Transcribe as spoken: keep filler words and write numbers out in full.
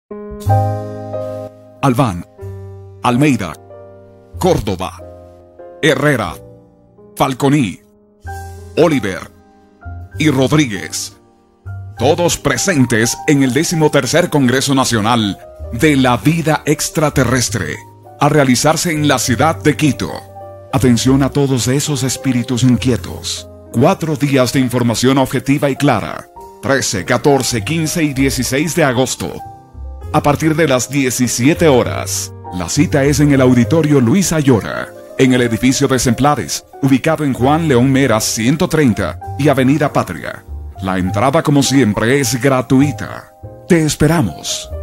Albán, Almeida, Córdoba, Herrera, Falconi, Oliver y Rodríguez. Todos presentes en el decimotercer Congreso Nacional de la Vida Extraterrestre, a realizarse en la ciudad de Quito. Atención a todos esos espíritus inquietos. Cuatro días de información objetiva y clara. trece, catorce, quince y dieciséis de agosto. A partir de las diecisiete horas. La cita es en el Auditorio Luis Ayora, en el edificio de Semplares, ubicado en Juan León Meras ciento treinta y Avenida Patria. La entrada, como siempre, es gratuita. Te esperamos.